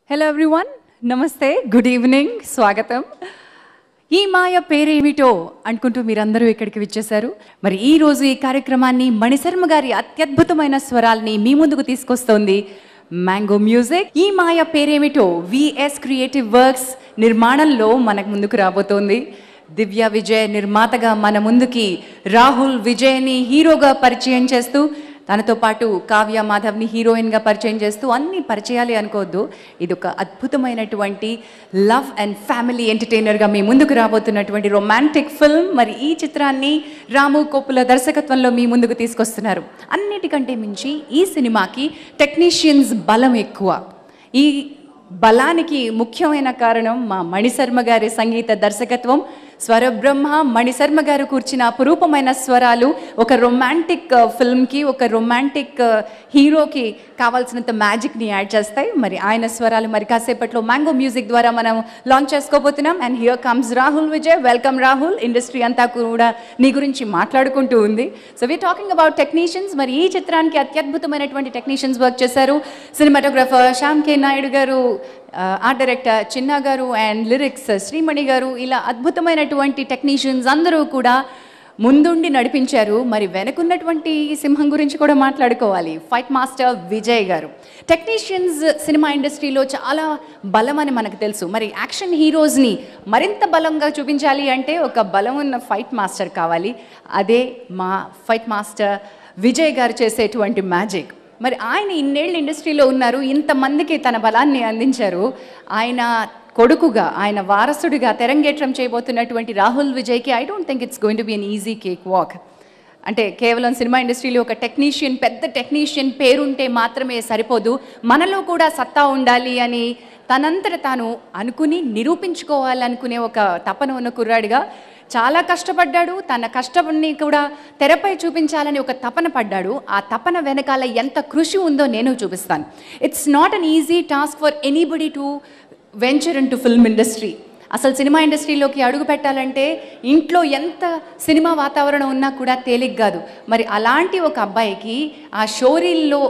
Hello everyone, నమస్తే, good evening, స్వాగతం. ఈ మాయ పేరేమిటో అనుకుంటూ మీరందరూ ఇక్కడికి విచ్చేశారు. మరి ఈరోజు ఈ కార్యక్రమాన్ని మణిశర్మ గారి అత్యద్భుతమైన స్వరాల్ని మీ ముందుకు తీసుకొస్తోంది మ్యాంగో మ్యూజిక్. ఈ మాయ పేరేమిటో విఎస్ క్రియేటివ్ వర్క్స్ నిర్మాణంలో మనకు ముందుకు రాబోతోంది. దివ్య విజయ్ నిర్మాతగా మన ముందుకి రాహుల్ విజయ్ని హీరోగా పరిచయం చేస్తూ, తనతో పాటు కావ్య మాధవ్ని హీరోయిన్గా పరిచయం చేస్తూ, అన్ని పరిచయాలే అనుకోవద్దు, ఇది ఒక అద్భుతమైనటువంటి లవ్ అండ్ ఫ్యామిలీ ఎంటర్టైనర్గా మీ ముందుకు రాబోతున్నటువంటి రొమాంటిక్ ఫిల్మ్. మరి ఈ చిత్రాన్ని రాము కొప్పుల దర్శకత్వంలో మీ ముందుకు తీసుకొస్తున్నారు. అన్నిటికంటే మించి ఈ సినిమాకి టెక్నీషియన్స్ బలం ఎక్కువ. ఈ బలానికి ముఖ్యమైన కారణం మా మణిశర్మ గారి సంగీత దర్శకత్వం. స్వరబ్రహ్మ మణిశర్మ గారు కూర్చిన అపురూపమైన స్వరాలు ఒక రొమాంటిక్ ఫిల్మ్కి, ఒక రొమాంటిక్ హీరోకి కావాల్సినంత మ్యాజిక్ని యాడ్ చేస్తాయి. మరి ఆయన స్వరాలు మరి కాసేపట్లో మ్యాంగో మ్యూజిక్ ద్వారా మనం లాంచ్ చేసుకోబోతున్నాం. And here comes Rahul Vijay. Welcome Rahul. Industry అంతా కూడా నీ గురించి మాట్లాడుకుంటూ ఉంది. So we're talking about technicians. మరి ఈ చిత్రానికి అత్యద్భుతమైనటువంటి టెక్నీషియన్స్ వర్క్ చేశారు. Cinematographer Shyam K Naidu garu, art director చిన్నా గారు, అండ్ లిరిక్స్ శ్రీమణి గారు. ఇలా అద్భుతమైనటువంటి టెక్నీషియన్స్ అందరూ కూడా ముందుండి నడిపించారు. మరి వెనకున్నటువంటి సింహం గురించి కూడా మాట్లాడుకోవాలి, ఫైట్ మాస్టర్ విజయ్ గారు. టెక్నీషియన్స్ సినిమా ఇండస్ట్రీలో చాలా బలం అని మనకు తెలుసు. మరి యాక్షన్ హీరోస్ని మరింత బలంగా చూపించాలి అంటే ఒక బలం ఉన్న ఫైట్ మాస్టర్ కావాలి. అదే మా ఫైట్ మాస్టర్ విజయ్ గారు చేసేటువంటి మ్యాజిక్. మరి ఆయన ఇన్నేళ్ళు ఇండస్ట్రీలో ఉన్నారు, ఇంతమందికి తన బలాన్ని అందించారు. ఆయన కొడుకుగా, ఆయన వారసుడిగా తెరంగేట్రం చేయబోతున్నటువంటి రాహుల్ విజయ్కి I don't think it's going to be an easy cake walk. అంటే కేవలం సినిమా ఇండస్ట్రీలో ఒక టెక్నీషియన్, పెద్ద టెక్నీషియన్ పేరుంటే మాత్రమే సరిపోదు, మనలో కూడా సత్తా ఉండాలి అని తనంతట తాను అనుకుని నిరూపించుకోవాలనుకునే ఒక తపన ఉన్న కుర్రాడిగా చాలా కష్టపడ్డాడు. తన కష్టాన్ని కూడా తెరపై చూపించాలని ఒక తపన పడ్డాడు. ఆ తపన వెనకాల ఎంత కృషి ఉందో నేను చూపిస్తాను. It's not an easy task for anybody to venture in to film industry. అసలు సినిమా ఇండస్ట్రీలోకి అడుగు పెట్టాలంటే ఇంట్లో ఎంత సినిమా వాతావరణం ఉన్నా కూడా తేలిక కాదు. మరి అలాంటి ఒక అబ్బాయికి ఆ షోరీల్లో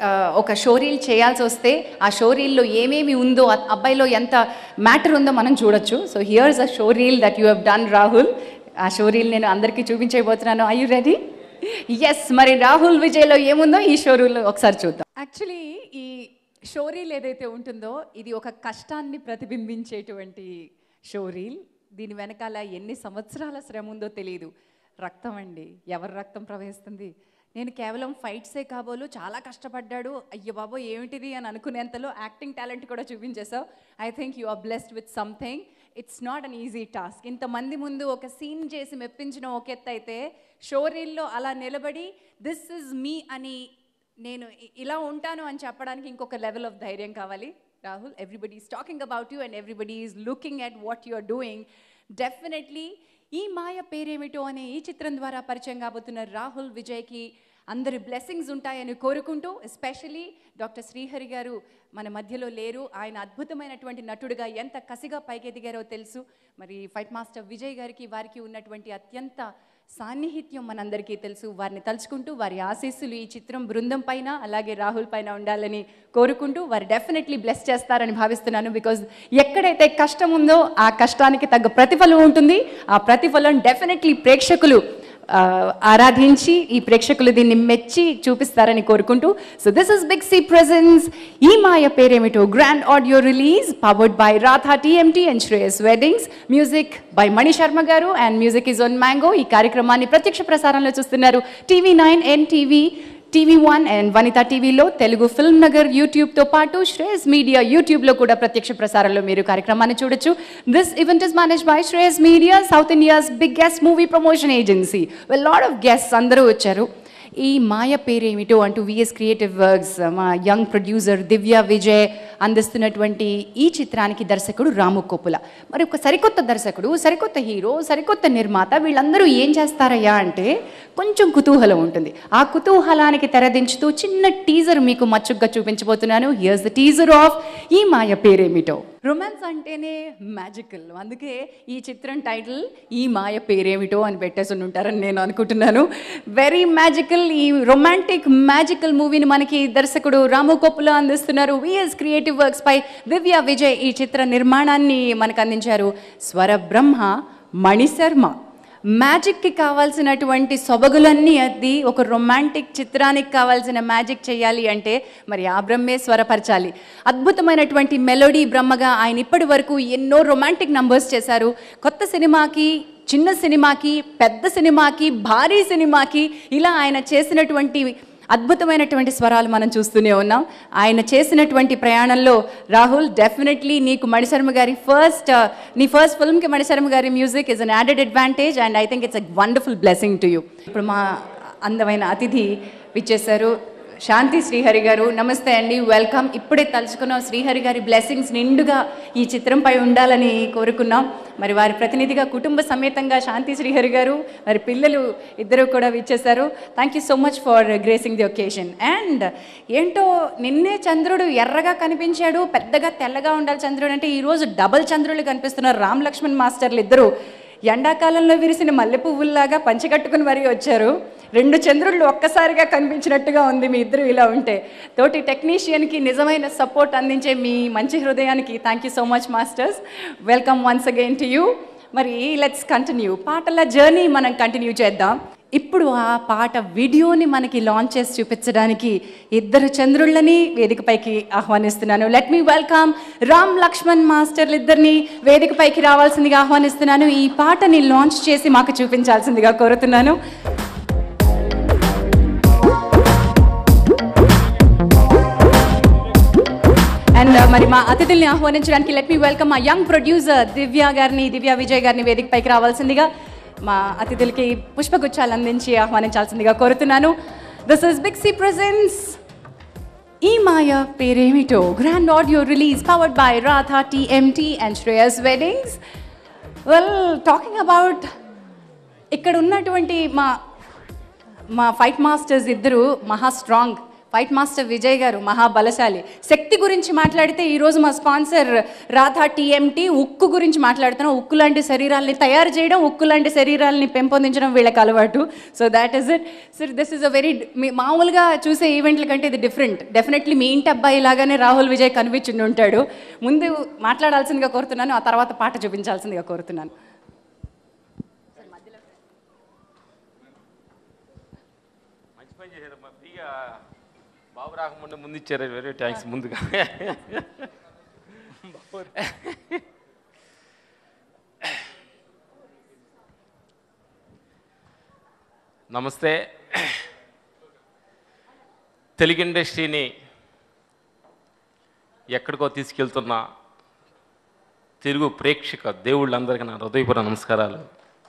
ఒక షోరీల్ చేయాల్సి వస్తే ఆ షోరీల్లో ఏమేమి ఉందో, అబ్బాయిలో ఎంత మ్యాటర్ ఉందో మనం చూడొచ్చు. So here's a showreel that you have done Rahul. ఆ షోరీల్ నేను అందరికీ చూపించబోతున్నాను. I you ready? ఎస్. మరి రాహుల్ విజయ్లో ఏముందో ఈ షోరీల్లో ఒకసారి చూద్దాం. యాక్చువల్లీ ఈ షోరీల్ ఏదైతే ఉంటుందో ఇది ఒక కష్టాన్ని ప్రతిబింబించేటువంటి షోరీల్. దీని వెనకాల ఎన్ని సంవత్సరాల శ్రమ ఉందో తెలియదు. రక్తం అండి, ఎవరి రక్తం ప్రవహిస్తుంది? నేను కేవలం ఫైట్సే కాబోలు చాలా కష్టపడ్డాడు, అయ్యో బాబో ఏమిటిది అని అనుకునేంతలో యాక్టింగ్ టాలెంట్ కూడా చూపించేసావు. I think you are blessed with something. It's not an easy task. ఇంతమంది ముందు ఒక సీన్ చేసి మెప్పించడం ఒక ఎత్తు అయితే, షోరీల్లో అలా నిలబడి దిస్ ఇస్ మీ అని, నేను ఇలా ఉంటాను అని చెప్పడానికి ఇంకొక లెవెల్ ఆఫ్ ధైర్యం కావాలి. Rahul, everybody is talking about you and everybody is looking at what you are doing. Definitely ఈ మాయ పేరేమిటో అనే ఈ చిత్రం ద్వారా పరిచయం కాబోతున్న రాహుల్ విజయ్కి అందరి బ్లెస్సింగ్స్ ఉంటాయని కోరుకుంటూ, ఎస్పెషలీ డాక్టర్ శ్రీహరి గారు మన మధ్యలో లేరు. ఆయన అద్భుతమైనటువంటి నటుడిగా ఎంత కసిగా పైకెదిగారో తెలుసు. మరి ఫైట్ మాస్టర్ విజయ్ గారికి, వారికి ఉన్నటువంటి అత్యంత సాన్నిహిత్యం మనందరికీ తెలుసు. వారిని తలుచుకుంటూ వారి ఆశీస్సులు ఈ చిత్రం బృందం పైన అలాగే రాహుల్ పైన ఉండాలని కోరుకుంటూ, వారు డెఫినెట్లీ బ్లెస్ చేస్తారని భావిస్తున్నాను. బికాజ్ ఎక్కడైతే కష్టం ఉందో ఆ కష్టానికి తగ్గ ప్రతిఫలం ఉంటుంది. ఆ ప్రతిఫలం డెఫినెట్లీ ప్రేక్షకులు ఆరాధించి, ఈ ప్రేక్షకులు దీన్ని మెచ్చి చూపిస్తారని కోరుకుంటూ, so this is big C presence ఈ మాయ పేరేమిటో grand audio release powered by Radha TMT and Shreyas weddings. Music by Manisharma garu and music is on mango. ఈ కార్యక్రమాన్ని ప్రత్యక్ష ప్రసారంలో చూస్తున్నారు TV9, NTV, TV1 అండ్ వనిత టీవీలో, తెలుగు ఫిల్మ్ నగర్ యూట్యూబ్తో పాటు శ్రేయస్ మీడియా యూట్యూబ్లో కూడా ప్రత్యక్ష ప్రసారంలో మీరు కార్యక్రమాన్ని చూడొచ్చు. This event is managed by Shreyas media, south India's biggest movie promotion agency. Well, lot of guests అందరూ వచ్చారు. ఈ మాయ పేరేమిటో అంటూ విఎస్ క్రియేటివ్ వర్క్స్ మా యంగ్ ప్రొడ్యూసర్ దివ్య విజయ్ అందిస్తున్నటువంటి ఈ చిత్రానికి దర్శకుడు రాము కొప్పుల. మరి ఒక సరికొత్త దర్శకుడు, సరికొత్త హీరో, సరికొత్త నిర్మాత, వీళ్ళందరూ ఏం చేస్తారయ్యా అంటే కొంచెం కుతూహలం ఉంటుంది. ఆ కుతూహలానికి తెరదించుతూ చిన్న టీజర్ మీకు మచ్చుగ్గా చూపించబోతున్నాను. హియర్స్ ద టీజర్ ఆఫ్ ఈ మాయ పేరేమిటో. రొమాన్స్ అంటేనే మ్యాజికల్, అందుకే ఈ చిత్రం టైటిల్ ఈ మాయ పేరేమిటో అని పెట్టేసి ఉంటారని నేను అనుకుంటున్నాను. Very magical. ఈ రొమాంటిక్ మ్యాజికల్ మూవీని మనకి దర్శకుడు రాము కొప్పుల అందిస్తున్నారు. విఎస్ క్రియేటివ్ వర్క్స్ పై దివ్య విజయ్ ఈ చిత్ర నిర్మాణాన్ని మనకు అందించారు. స్వర బ్రహ్మ మణిశర్మ. మ్యాజిక్కి కావాల్సినటువంటి సొబగులన్నీ అది ఒక రొమాంటిక్ చిత్రానికి కావాల్సిన మ్యాజిక్ చేయాలి అంటే మరి ఆ బ్రహ్మే స్వరపరచాలి. అద్భుతమైనటువంటి మెలోడీ బ్రహ్మగా ఆయన ఇప్పటి వరకు ఎన్నో రొమాంటిక్ నంబర్స్ చేశారు. కొత్త సినిమాకి, చిన్న సినిమాకి, పెద్ద సినిమాకి, భారీ సినిమాకి ఇలా ఆయన చేసినటువంటి అద్భుతమైనటువంటి స్వరాలు మనం చూస్తూనే ఉన్నాం. ఆయన చేసినటువంటి ప్రయాణంలో రాహుల్, డెఫినెట్లీ నీకు మణిశర్మ గారి నీ ఫస్ట్ ఫిల్మ్కి Manisharma garu music is an added advantage and I think it's a wonderful blessing to you. ఇప్పుడు మా అందమైన అతిథి విచ్చేశారు, శాంతి శ్రీహరి గారు. నమస్తే అండి, వెల్కమ్. ఇప్పుడే తలుచుకున్నాం, శ్రీహరి గారి బ్లెస్సింగ్స్ నిండుగా ఈ చిత్రంపై ఉండాలని కోరుకున్నాం. మరి వారి ప్రతినిధిగా కుటుంబ సమేతంగా శాంతి శ్రీహరి గారు, మరి పిల్లలు ఇద్దరు కూడా విచ్చేశారు. Thank you so much for gracing the occasion. And ఏంటో నిన్నే చంద్రుడు ఎర్రగా కనిపించాడు, పెద్దగా తెల్లగా ఉండాలి చంద్రుడు అంటే, ఈరోజు డబల్ చంద్రులు కనిపిస్తున్నారు. రామ్ లక్ష్మణ్ మాస్టర్లు ఇద్దరు ఎండాకాలంలో విరిసిన మల్లె పువ్వుల్లాగా పంచకట్టుకుని మరీ వచ్చారు. రెండు చంద్రుళ్ళు ఒక్కసారిగా కనిపించినట్టుగా ఉంది మీ ఇద్దరు ఇలా ఉంటే. తోటి టెక్నీషియన్కి నిజమైన సపోర్ట్ అందించే మీ మంచి హృదయానికి thank you so much masters. Welcome once again to you. మరి లెట్స్ కంటిన్యూ, పాటల జర్నీ మనం కంటిన్యూ చేద్దాం. ఇప్పుడు ఆ పాట వీడియోని మనకి లాంచ్ చేసి చూపించడానికి ఇద్దరు చంద్రుళ్ళని వేదికపైకి ఆహ్వానిస్తున్నాను. Let me welcome Ram Laxman మాస్టర్లు ఇద్దరిని వేదికపైకి రావాల్సిందిగా ఆహ్వానిస్తున్నాను. ఈ పాటని లాంచ్ చేసి మాకు చూపించాల్సిందిగా కోరుతున్నాను. అండ్ మరి మా అతిథుల్ని ఆహ్వానించడానికి లెట్ మీ వెల్కమ్ మా యంగ్ ప్రొడ్యూసర్ దివ్య విజయ్ గారిని వేదికపైకి రావాల్సిందిగా, మా అతిథులకి పుష్పగుచ్చాలు అందించి ఆహ్వానించాల్సిందిగా కోరుతున్నాను. దిస్ ఇస్ బిక్సీ ప్రెజెన్స్ ఈ మాయ పేరేమిటో grand audio release powered by Radha TMT and Shreyas weddings. Well, talking about ఇక్కడ ఉన్నటువంటి మా ఫైట్ మాస్టర్స్ ఇద్దరు మహా స్ట్రాంగ్. ఫైట్ మాస్టర్ విజయ్ గారు మహాబలశాలి. శక్తి గురించి మాట్లాడితే ఈరోజు మా స్పాన్సర్ రాధా TMT ఉక్కు గురించి మాట్లాడుతున్నాం. ఉక్కు లాంటి శరీరాలని తయారు చేయడం, ఉక్కు లాంటి శరీరాలని పెంపొందించడం వీళ్ళకి అలవాటు. So that is it. Sir, this is a very మామూలుగా చూసే ఈవెంట్ల కంటే ఇది డిఫరెంట్. డెఫినెట్లీ మీ ఇంటి అబ్బాయి లాగానే రాహుల్ విజయ్ కనిపించి ఉంటాడు. ముందు మాట్లాడాల్సిందిగా కోరుతున్నాను, ఆ తర్వాత పాట చూపించాల్సిందిగా కోరుతున్నాను. బాబు రాకముందు ముందు ఇచ్చారు, వెరీ థ్యాంక్స్ ముందుగా. నమస్తే. తెలుగు ఇండస్ట్రీని ఎక్కడికో తీసుకెళ్తున్న తెలుగు ప్రేక్షక దేవుళ్ళందరికీ నా హృదయపూర్వక నమస్కారాలు.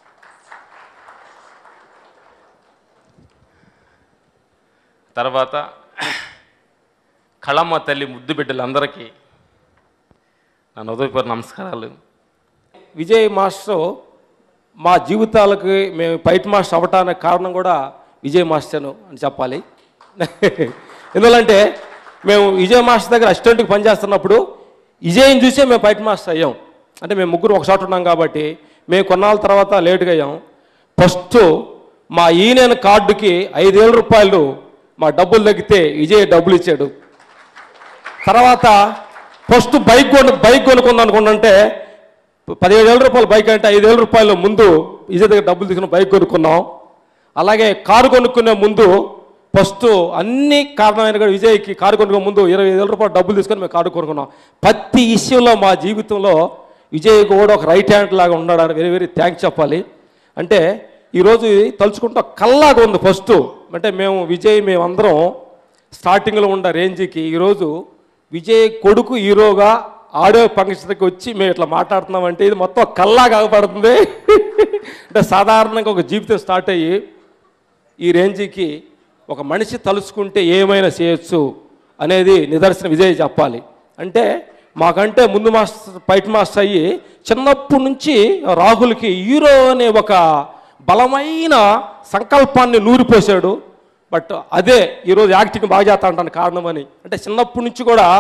తర్వాత కళమ్మ తల్లి ముద్దు బిడ్డలందరికీ నా హృదయపూర్వక నమస్కారాలు. విజయ్ మాస్టర్ మా జీవితాలకి మేము ఫైట్ మాస్టర్ అవ్వటానికి కారణం కూడా విజయ్ మాస్టర్ అని చెప్పాలి. ఎందుకంటే మేము విజయ్ మాస్టర్ దగ్గర అసిస్టెంట్కి పనిచేస్తున్నప్పుడు విజయ్ని చూసే మేము ఫైట్ మాస్టర్ అయ్యాం. అంటే మేము ముగ్గురు ఒక చోట ఉన్నాం కాబట్టి మేము కొన్నాళ్ళ తర్వాత లేటుగా అయ్యాం. ఫస్ట్ మా యూనియన్ కార్డుకి 5,000 రూపాయలు మా డబ్బులు తగ్గితే విజయ్ డబ్బులు ఇచ్చాడు. తర్వాత ఫస్ట్ బైక్ కొనుక్కుందాం అనుకుంటే 17,000 రూపాయలు బైక్ అంటే 5,000 రూపాయలు ముందు విజయ్ దగ్గర డబ్బులు తీసుకుని బైక్ కొనుక్కున్నాం. అలాగే కారు కొనుక్కునే ముందు ఫస్ట్ అన్ని కారణమైన కూడా విజయ్కి కారు కొనుక్కునే ముందు 25,000 రూపాయలు డబ్బులు తీసుకొని మేము కారు కొనుక్కున్నాం. ప్రతి ఇష్యూలో మా జీవితంలో విజయ్ కూడా ఒక రైట్ హ్యాండ్ లాగా ఉన్నాడని వెరీ వెరీ థ్యాంక్స్ చెప్పాలి. అంటే ఈరోజు తలుచుకుంటూ కల్లాగా ఉంది. ఫస్ట్ అంటే మేమందరం స్టార్టింగ్లో ఉన్న రేంజ్కి ఈరోజు విజయ్ కొడుకు హీరోగా ఆడియో ఫంక్షన్కి వచ్చి మేము ఇట్లా మాట్లాడుతున్నామంటే ఇది మొత్తం కల్లాగా ఆగపడుతుంది. అంటే సాధారణంగా ఒక జీవితం స్టార్ట్ అయ్యి ఈ రేంజ్కి ఒక మనిషి తలుచుకుంటే ఏమైనా చేయొచ్చు అనేది నిదర్శన విజయ్ చెప్పాలి. అంటే మాకంటే ముందు ఫైట్ మాస్టర్ అయ్యి చిన్నప్పటి నుంచి రాహుల్కి హీరో అనే ఒక బలమైన సంకల్పాన్ని నూరిపోసాడు. బట్ అదే ఈరోజు యాక్టింగ్ బాగా చేస్తా అంటాను కారణమని. అంటే చిన్నప్పటి నుంచి కూడా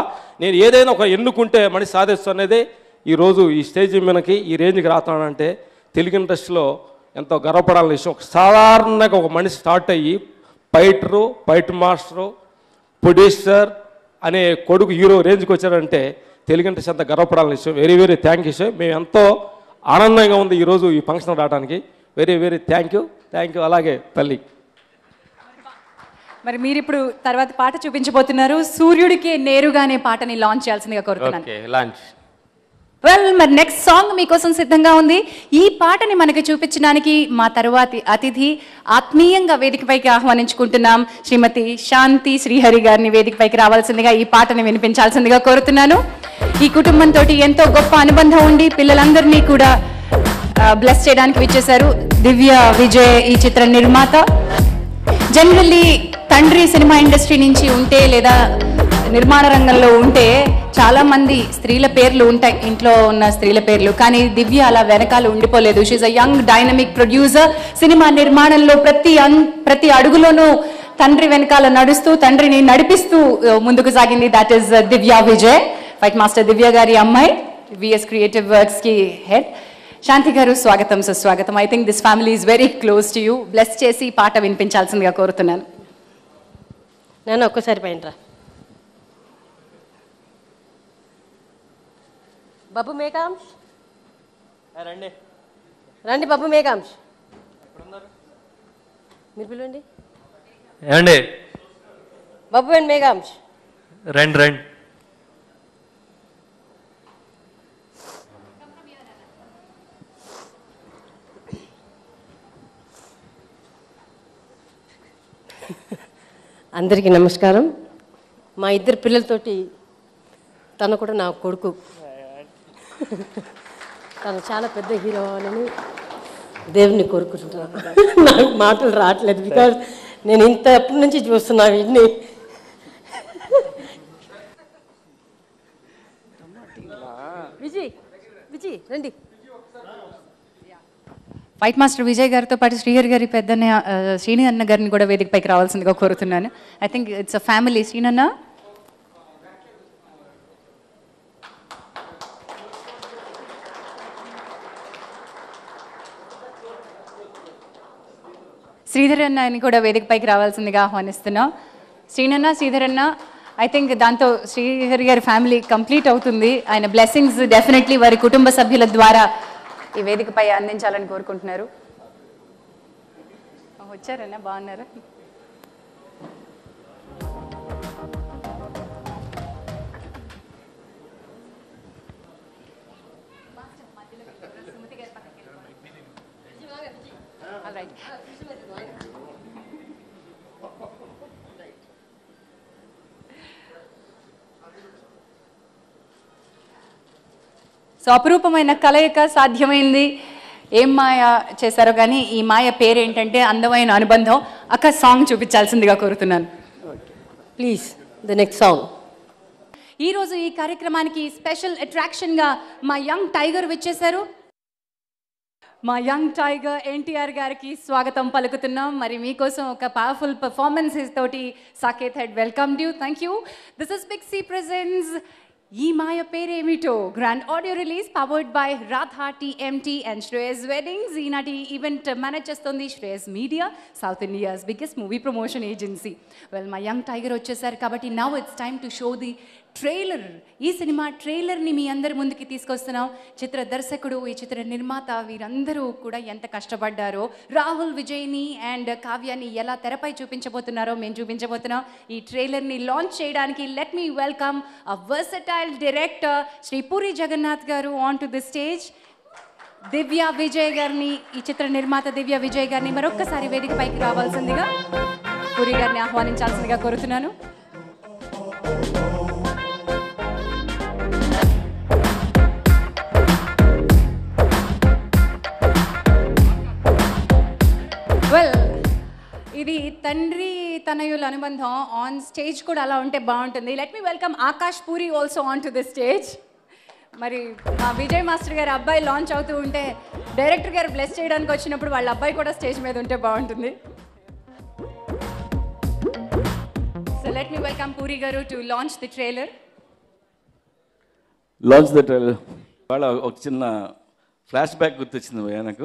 నేను ఏదైనా ఒక ఎన్నుకుంటే మనిషి సాధిస్తాను అనేది ఈరోజు ఈ స్టేజ్ మీదకి ఈ రేంజ్కి రాతానంటే తెలుగు ఇండస్ట్రీలో ఎంతో గర్వపడాలని విషయం. సాధారణంగా ఒక మనిషి స్టార్ట్ అయ్యి ఫైటరు, ఫైట్ మాస్టరు, ప్రొడ్యూసర్ అనే కొడుకు హీరో రేంజ్కి వచ్చారంటే తెలుగు ఇండస్ట్రీ అంత గర్వపడాలని విషయం. Very very thank you sir. మేము ఎంతో ఆనందంగా ఉంది ఈరోజు ఈ ఫంక్షన్ రావడానికి. Very very thank you. అలాగే తల్లి. మరి మీరు ఇప్పుడు తర్వాత పాట చూపించబోతున్నారు. సూర్యుడికి నేరుగా అనే పాటని లాంచ్ చేయాల్సిందిగా కోరుతున్నాను. Okay, launch. వెల్, మరి నెక్స్ట్ సాంగ్ మీకోసం సిద్ధంగా ఉంది. ఈ పాటని మనకి చూపించడానికి మా తరువాతి అతిథి ఆత్మీయంగా వేదికపైకి ఆహ్వానించుకుంటున్నాం. శ్రీమతి శాంతి శ్రీహరి గారిని వేదికపైకి రావాల్సిందిగా, ఈ పాటని వినిపించాల్సిందిగా కోరుతున్నాను. ఈ కుటుంబంతో ఎంతో గొప్ప అనుబంధం ఉండి పిల్లలందరినీ కూడా బ్లెస్ చేయడానికి విచ్చేశారు. దివ్య విజయ్ ఈ చిత్ర నిర్మాత. జనరల్లీ తండ్రి సినిమా ఇండస్ట్రీ నుంచి ఉంటే లేదా నిర్మాణ రంగంలో ఉంటే చాలా మంది స్త్రీల పేర్లు ఉంటాయి, ఇంట్లో ఉన్న స్త్రీల పేర్లు. కానీ దివ్య అలా వెనకాల ఉండిపోలేదు. She's a young dynamic producer. Cinema నిర్మాణంలో ప్రతి అడుగులోనూ తండ్రి వెనకాల నడుస్తూ తండ్రిని నడిపిస్తూ ముందుకు సాగింది. That is Divya Vijay, fight master Divya garu అమ్మాయి, విఎస్ క్రియేటివ్ వర్క్స్ కి హెడ్. శాంతి గారు స్వాగతం, సుస్వాగతం. I think this family is very close to you. Bless చేసి పాట వినిపించాల్సిందిగా కోరుతున్నాను. నేను ఒక్కసారి పైన బాబు మేఘాంష్ రండి, రండి బాబు మేఘాంష్ మీరు పిలవండి. ఏమండి బాబు అండ్ మేఘాంష్ రండి రండి. అందరికీ నమస్కారం. మా ఇద్దరు పిల్లలతోటి తను కూడా నా కొడుకు, తను చాలా పెద్ద హీరో అవ్వాలని దేవుని కోరుకుంటున్నాను. నాకు మాటలు రావట్లేదు, బికాజ్ నేను ఇంతప్పటి నుంచి చూస్తున్నా వీటిని. విజయ్ రండి. ఫైట్ మాస్టర్ విజయ్ గారితో పాటు శ్రీహరి గారి పెద్దన్న శ్రీని అన్న గారిని కూడా వేదికపైకి రావాల్సిందిగా కోరుతున్నాను. I think it's a family. శ్రీనన్న, శ్రీధర్ అన్న అని కూడా వేదికపైకి రావాల్సిందిగా ఆహ్వానిస్తున్నాం. శ్రీధర్ అన్న, ఐ థింక్ దాంతో శ్రీహరి గారి ఫ్యామిలీ కంప్లీట్ అవుతుంది. ఆయన బ్లెస్సింగ్స్ డెఫినెట్లీ వారి కుటుంబ సభ్యుల ద్వారా ఈ వేదికపై అందించాలని కోరుకుంటున్నారు. వచ్చారన్నా, బాగున్నారా? సో అపురూపమైన కలయిక సాధ్యమైంది. ఏం మాయ చేశారో కానీ ఈ మాయ పేరేంటంటే అందమైన అనుబంధం. అక్క సాంగ్ చూపించాల్సిందిగా కోరుతున్నాను. Please the next song. ఈరోజు ఈ కార్యక్రమానికి స్పెషల్ అట్రాక్షన్గా మా యంగ్ టైగర్ వచ్చేశారు. మా యంగ్ టైగర్ ఎన్టీఆర్ గారికి స్వాగతం పలుకుతున్నాం. మరి మీకోసం ఒక పవర్ఫుల్ పర్ఫార్మెన్సెస్ తోటి Saketh head welcome you. Thank you. This is big C presents ఈ మాయ పేరేమిటో grand audio release powered by Radha TMT and Shreyas weddings. ఈనాటి ఈవెంట్ మేనేజ్ చేస్తుంది Shreyas media, south India's biggest movie promotion agency. Well, మా యంగ్ టైగర్ వచ్చేసారు కాబట్టి now it's time to show the trailer. ఈ cinema ట్రైలర్ని మీ అందరి ముందుకి తీసుకొస్తున్నాం. చిత్ర దర్శకుడు, ఈ చిత్ర నిర్మాత వీరందరూ కూడా ఎంత కష్టపడ్డారో, రాహుల్ విజయ్ని అండ్ కావ్యాన్ని ఎలా తెరపై చూపించబోతున్నారో మేము చూపించబోతున్నాం. ఈ ట్రైలర్ని లాంచ్ చేయడానికి let me welcome a versatile director Shri Puri Jagannadh garu on to the stage. Divya Vijay గారిని, ఈ చిత్ర నిర్మాత దివ్య విజయ్ గారిని మరొక్కసారి వేదిక పైకి రావాల్సిందిగా, పూరి గారిని ఆహ్వానించాల్సిందిగా కోరుతున్నాను. వెల్, ఇది తండ్రి తనయుల అనుబంధం. ఆన్ స్టేజ్ కూడా అలా ఉంటే బాగుంటుంది. Let me welcome Akash Puri also on to the stage. మరి మా విజయ్ మాస్టర్ గారి అబ్బాయి లాంచ్ అవుతూ ఉంటే డైరెక్టర్ గారు బ్లెస్ చేయడానికి వచ్చినప్పుడు వాళ్ళ అబ్బాయి కూడా స్టేజ్ మీద ఉంటే బాగుంటుంది. So let me welcome Puri garu to launch the trailer. Launch the trailer. వాళ్ళ ఒక చిన్న ఫ్లాష్ బ్యాక్ గుర్తొచ్చింది భయ్యా నాకు.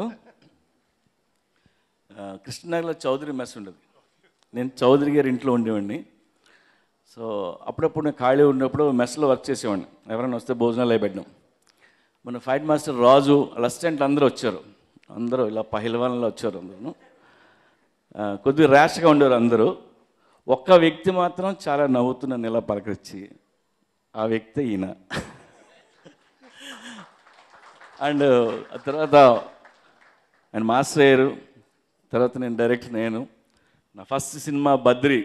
కృష్ణనగర్లో చౌదరి మెస్ ఉండేది. నేను చౌదరి గారి ఇంట్లో ఉండేవాడిని. సో అప్పుడప్పుడు నేను ఖాళీ ఉన్నప్పుడు మెస్లో వర్క్ చేసేవాడిని. ఎవరైనా వస్తే భోజనాలు అవి పెట్టడం. మన ఫైట్ మాస్టర్ రాజు వాళ్ళ అసిస్టెంట్లు అందరూ వచ్చారు. అందరూ ఇలా పహిల్వాన్లో వచ్చారు. అందరూ కొద్దిగా ర్యాష్గా ఉండేవారు అందరూ. ఒక్క వ్యక్తి మాత్రం చాలా నవ్వుతూ నన్ను ఇలా పలకరించి, ఆ వ్యక్తి ఈయన. అండ్ తర్వాత ఆయన మాస్టర్ అయ్యారు. తర్వాత నేను డైరెక్టర్. నా first cinema Badri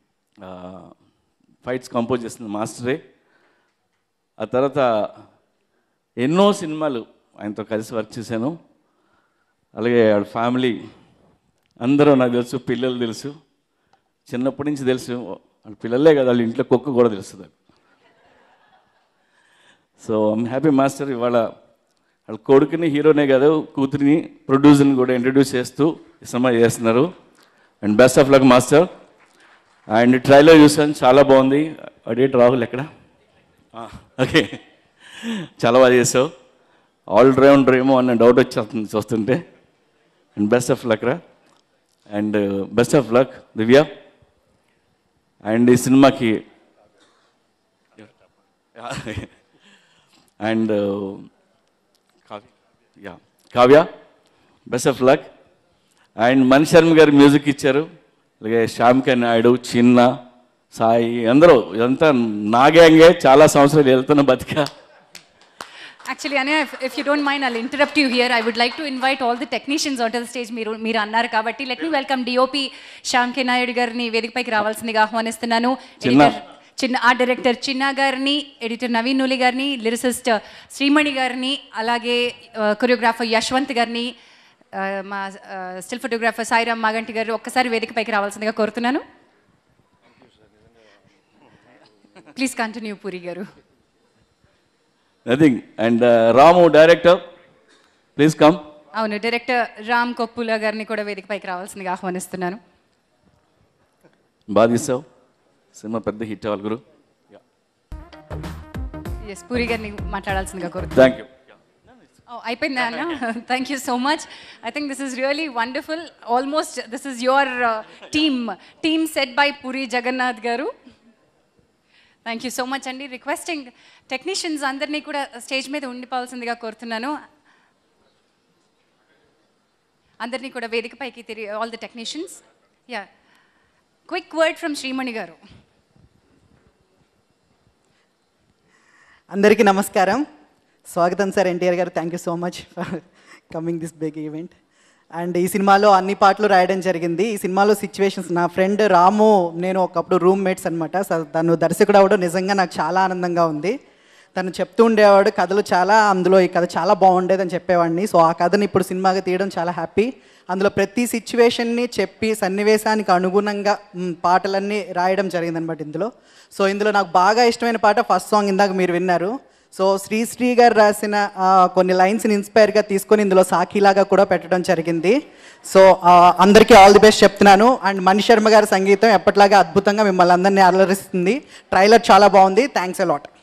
fights compose చేసింది మాస్టరే. ఆ తర్వాత ఎన్నో సినిమాలు ఆయనతో కలిసి వర్క్ చేశాను. అలాగే వాళ్ళ ఫ్యామిలీ అందరూ నాకు తెలుసు, పిల్లలు తెలుసు, చిన్నప్పటి నుంచి తెలుసు. వాళ్ళ పిల్లలే కదా, వాళ్ళ ఇంట్లో కుక్క కూడా తెలుస్తుంది. So I'm happy master. ఇవాళ వాళ్ళ కొడుకుని హీరోనే కాదు, కూతురిని ప్రొడ్యూసర్ని కూడా ఇంట్రడ్యూస్ చేస్తూ ఈ సినిమా చేస్తున్నారు. And best of luck master. And trailer చూసాను, చాలా బాగుంది. అడేట్ రాహుల్ ఎక్కడ? ఓకే, చాలా బాగా చేసావు. ఆల్రౌండర్ ఏమో అన్న డౌట్ వచ్చేస్తుంది చూస్తుంటే. అండ్ బెస్ట్ ఆఫ్ లక్ రా. And best of luck Divya. And ఈ సినిమాకి and Kavya best of luck. And Mani Sharma garu music ఇచ్చారు. అలాగే శ్యామ్కే నాయుడు, చిన్న, సాయి అందరూ, ఇదంతా నా గ్యాంగే. చాలా సంవత్సరాలు వెళ్తున్న బతిక. Actually, Anya, if you don't mind, I'll interrupt you here. I would like to invite all the technicians onto the stage. మీరు అన్నారు కాబట్టి let me welcome DOP Shyam K Naidu గారిని వేదికపైకి రావాల్సిందిగా ఆహ్వానిస్తున్నాను. ఆర్ట్ డైరెక్టర్ చిన్న గారిని, ఎడిటర్ నవీన్ నూలి గారిని, లిరిసిస్ట్ శ్రీమణి గారిని, అలాగే కొరియోగ్రాఫర్ యశ్వంత్ గారిని, మా స్టిల్ ఫోటోగ్రాఫర్ సాయిరామ్ మాగంటి గారు ఒక్కసారి వేదికపైకి రావాల్సిందిగా కోరుతున్నాను. Please continue Puri garu. Nothing. And Ramu director, please come. అవును, డైరెక్టర్ రామ్ కొప్పుల గారిని కూడా వేదికపైకి రావాల్సిందిగా ఆహ్వానిస్తున్నాను. బాగా తీసావు, సినిమా పెద్ద హిట్ అవ్వాలి గురు. ఎస్, పూరి గారిని మాట్లాడాల్సిందిగా కోరుతున్నాను. Thank you. అయిపోయిందా అన్న? Thank you so much. I think this is really wonderful. Almost this is your team set by Puri Jagannadh garu. Thank you so much అండి. రిక్వెస్టింగ్ టెక్నీషియన్స్ అందరినీ కూడా స్టేజ్ మీద ఉండిపోవాల్సిందిగా కోరుతున్నాను. అందరినీ కూడా వేదికపైకి తిరిగి, all the technicians. Yeah, quick word from Srimani garu. అందరికీ నమస్కారం. స్వాగతం sir NTR garu. Thank you so much for coming this big event. And ఈ సినిమాలో అన్ని పాటలు రాయడం జరిగింది. ఈ సినిమాలో సిచ్యువేషన్స్, నా ఫ్రెండ్ రాము నేను ఒకప్పుడు రూమ్మేట్స్ అనమాట. తను దర్శకుడు అవ్వడం నిజంగా నాకు చాలా ఆనందంగా ఉంది. తను చెప్తూ ఉండేవాడు కథలు చాలా, అందులో ఈ కథ చాలా బాగుండేదని చెప్పేవాడిని. సో ఆ కథని ఇప్పుడు సినిమాగా తీయడం చాలా హ్యాపీ. అందులో ప్రతి సిచ్యువేషన్ని చెప్పి సన్నివేశానికి అనుగుణంగా పాటలన్నీ రాయడం జరిగిందనమాట ఇందులో. సో ఇందులో నాకు బాగా ఇష్టమైన పాట ఫస్ట్ సాంగ్ ఇందాక మీరు విన్నారు. సో శ్రీ గారు రాసిన కొన్ని లైన్స్ని ఇన్స్పైర్గా తీసుకొని ఇందులో సాఖీలాగా కూడా పెట్టడం జరిగింది. సో అందరికీ ఆల్ ది బెస్ట్ చెప్తున్నాను. అండ్ మణి శర్మ గారి సంగీతం ఎప్పటిలాగా అద్భుతంగా మిమ్మల్ని అందరినీ అలరిస్తుంది. ట్రైలర్ చాలా బాగుంది. Thanks a lot.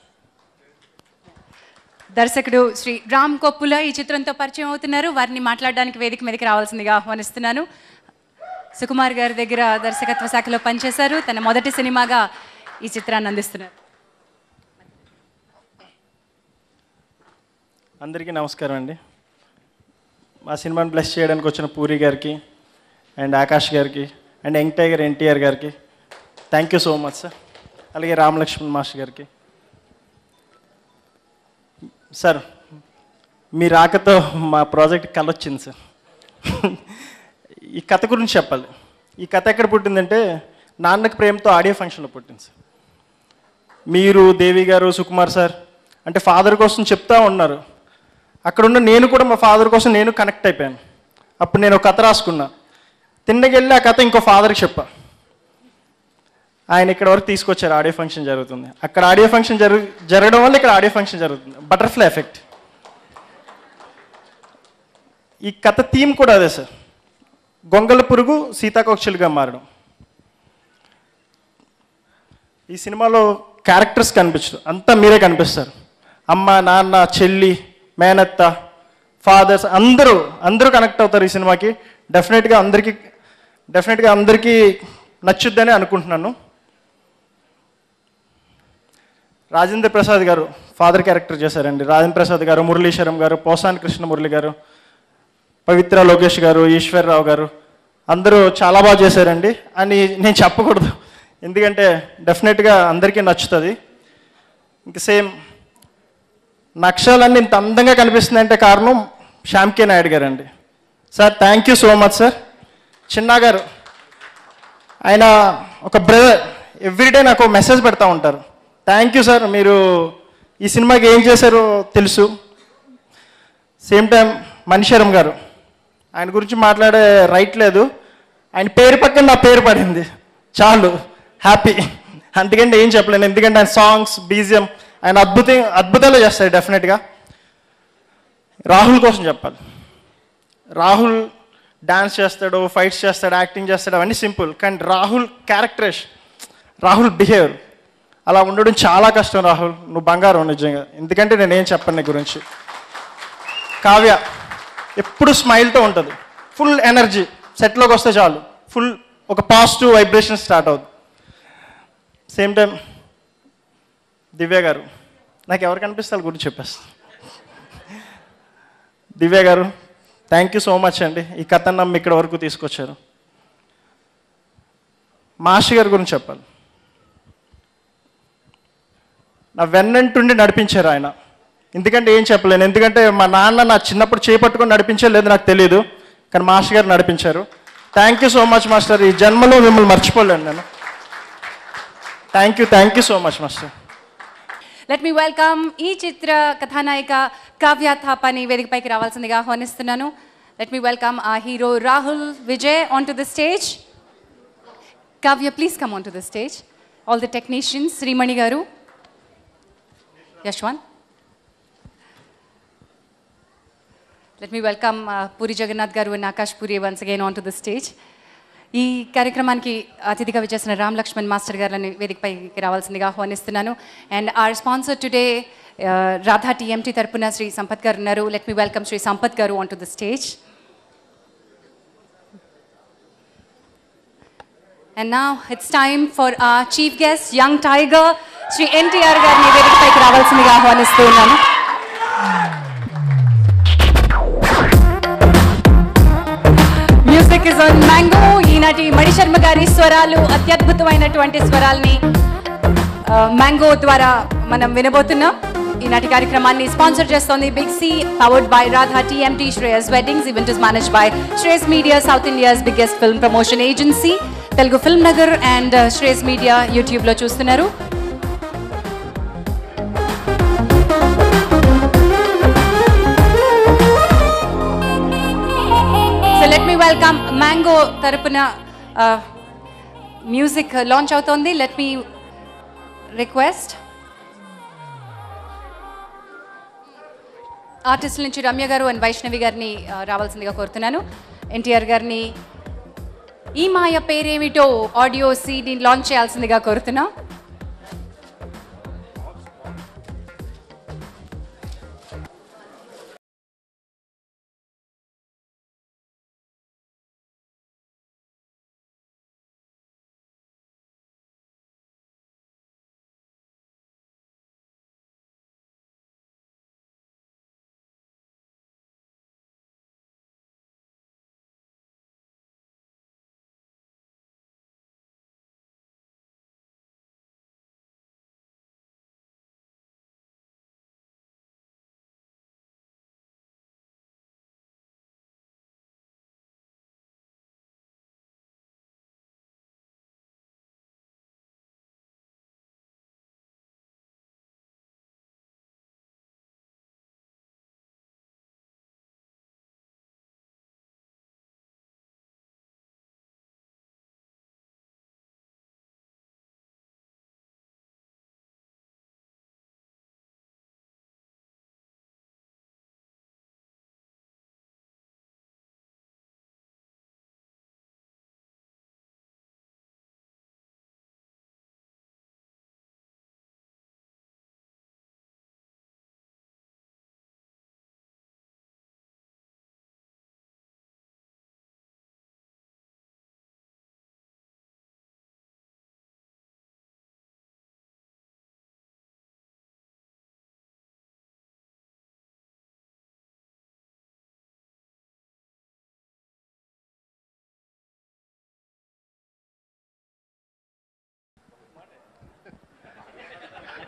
దర్శకుడు శ్రీ రామ్ కొప్పుల ఈ చిత్రంతో పరిచయం అవుతున్నారు. వారిని మాట్లాడడానికి వేదిక మీదకి రావాల్సిందిగా ఆహ్వానిస్తున్నాను. సుకుమార్ గారి దగ్గర దర్శకత్వ శాఖలో పనిచేశారు. తన మొదటి సినిమాగా ఈ చిత్రాన్ని అందిస్తున్నారు. అందరికీ నమస్కారం అండి. మా సినిమాని బ్లెస్ చేయడానికి వచ్చిన పూరి గారికి అండ్ ఆకాష్ గారికి అండ్ యంగ్ టైగర్ ఎన్టీఆర్ గారికి thank you so much sir. అలాగే రామలక్ష్మణ్ మాస్టర్ గారికి. సార్ మీ రాకతో మా ప్రాజెక్ట్ కలొచ్చింది సార్. ఈ కథ గురించి చెప్పాలి. ఈ కథ ఎక్కడ పుట్టిందంటే నాన్నకి ప్రేమతో ఆడియో ఫంక్షన్లో పుట్టింది సార్. మీరు, దేవి గారు, సుకుమార్ సార్ అంటే ఫాదర్ కోసం చెప్తా ఉన్నారు. అక్కడున్న నేను కూడా మా ఫాదర్ కోసం నేను కనెక్ట్ అయిపోయాను. అప్పుడు నేను ఒక కథ రాసుకున్నా. తిన్నగెళ్ళి ఆ కథ ఇంకో ఫాదర్కి చెప్పా. ఆయన ఇక్కడ వరకు తీసుకొచ్చారు. ఆడియో ఫంక్షన్ జరుగుతుంది. అక్కడ ఆడియో ఫంక్షన్ జరగడం వల్ల ఇక్కడ ఆడియో ఫంక్షన్ జరుగుతుంది. Butterfly effect. ఈ కథ థీమ్ కూడా అదే సార్. గొంగళ పురుగు సీతాకోక్షలుగా మారడం. ఈ సినిమాలో క్యారెక్టర్స్ కనిపించరు, అంతా మీరే కనిపిస్తారు. అమ్మ నాన్న చెల్లి మేనత్త ఫాదర్స్ అందరూ కనెక్ట్ అవుతారు ఈ సినిమాకి. డెఫినెట్గా అందరికీ నచ్చుద్దని అనుకుంటున్నాను. రాజేంద్ర ప్రసాద్ గారు ఫాదర్ క్యారెక్టర్ చేశారండి. రాజేంద్ర ప్రసాద్ గారు, మురళీశ్వరం గారు, పోసాని కృష్ణమురళి గారు, పవిత్ర లోకేష్ గారు, ఈశ్వర్రావు గారు అందరూ చాలా బాగా చేశారండి అని నేను చెప్పకూడదు, ఎందుకంటే డెఫినెట్గా అందరికీ నచ్చుతుంది. ఇంక సేమ్ నక్షలన్నీ ఇంత అందంగా కనిపిస్తుందంటే కారణం శ్యామ్ కే నాయుడు గారు అండి. Sir thank you so much sir. Chinna garu ఆయన ఒక బ్రదర్, ఎవ్రీడే నాకు మెసేజ్ పెడతా ఉంటారు. థ్యాంక్ యూ సార్, మీరు ఈ సినిమాకి ఏం చేశారో తెలుసు. సేమ్ టైం మణిశరం గారు, ఆయన గురించి మాట్లాడే రైట్ లేదు, ఆయన పేరు పక్కన నా పేరు పడింది చాలు హ్యాపీ, అందుకంటే ఏం చెప్పలేను. ఎందుకంటే ఆయన సాంగ్స్ బీజిఎం ఆయన అద్భుతాలు చేస్తాడు డెఫినెట్గా. రాహుల్ కోసం చెప్పాలి. రాహుల్ డాన్స్ చేస్తాడు, ఫైట్స్ చేస్తాడు, యాక్టింగ్ చేస్తాడు, అవన్నీ సింపుల్. కానీ రాహుల్ క్యారెక్టరేషన్, రాహుల్ బిహేవియర్ అలా ఉండడం చాలా కష్టం. రాహుల్ నువ్వు బంగారం నిజంగా, ఎందుకంటే నేనేం చెప్పను నీ గురించి. కావ్య ఎప్పుడు స్మైల్తో ఉంటుంది, ఫుల్ ఎనర్జీ, సెట్లోకి వస్తే చాలు ఫుల్ ఒక పాజిటివ్ వైబ్రేషన్ స్టార్ట్ అవుతుంది. సేమ్ టైం దివ్య గారు, నాకు ఎవరు కనిపిస్తారు గురించి చెప్పేస్తాను. దివ్య గారు థ్యాంక్ యూ సో మచ్ అండి, ఈ కథను నమ్మి ఇక్కడ వరకు తీసుకొచ్చారు. మాస్టర్ గారి గురించి చెప్పాలి. నా వెన్నంటుండి నడిపించారు ఆయన, ఎందుకంటే ఏం చెప్పలేను. ఎందుకంటే మా నాన్న నా చిన్నప్పుడు చేపట్టుకొని నడిపించే లేదు నాకు తెలియదు, కానీ మాస్టర్ గారు నడిపించారు. Thank you so much master, ఈ జన్మలో మిమ్మల్ని మర్చిపోలేను నేను. Thank you so much master. Let me welcome ఈ చిత్ర కథానాయిక కావ్య థాపాని వేదికపైకి రావాల్సిందిగా ఆహ్వానిస్తున్నాను. లెట్ మీ వెల్కమ్ ఆ hero Rahul Vijay on to the stage. Kavya please come on to the stage. All the technicians, Srimani garu, Yashwant. Let me welcome Puri Jagannath Garu and Akash Puri once again onto the stage. ఈ కార్యక్రమానికి అతిథిగా విచ్చేసిన Ram Laxman master గారిని వేదికపైకి రావాల్సిందిగా ఆహ్వానిస్తున్నాను. And our sponsor today Radha TMT తరపున శ్రీ సంపత్ గారు ఉన్నారు. Let me welcome Shri Sampath garu on to the stage. And now it's time for our chief guest young tiger Shri NTR గారిని వేదికపైకి రావాల్సిందిగా ఆహ్వానిస్తూ ఉన్నాను. Music is on mango. ఈనాటి మణిశర్మ గారి స్వరాలు, అత్యద్భుతమైనటువంటి స్వరాల్ని మ్యాంగో ద్వారా మనం వినబోతున్నాం. ఈనాటి కార్యక్రమాన్ని స్పాన్సర్ చేస్తోంది big C, powered by Radha TMT, Shreyas weddings. Event is managed by Shreyas media, south India's biggest film promotion agency, Telugu film Nagar and Shreyas media యూట్యూబ్లో చూస్తున్నారు. లెట్ మీ వెల్కమ్ మ్యాంగో తరపున మ్యూజిక్ లాంచ్ అవుతోంది. లెట్ మీ రిక్వెస్ట్ ఆర్టిస్టుల నుంచి రమ్య గారు అండ్ వైష్ణవి గారిని రావాల్సిందిగా కోరుతున్నాను. ఎన్టీఆర్ గారిని ఈ మాయ పేరేమిటో ఆడియో సీడీ లాంచ్ చేయాల్సిందిగా కోరుతున్నాం.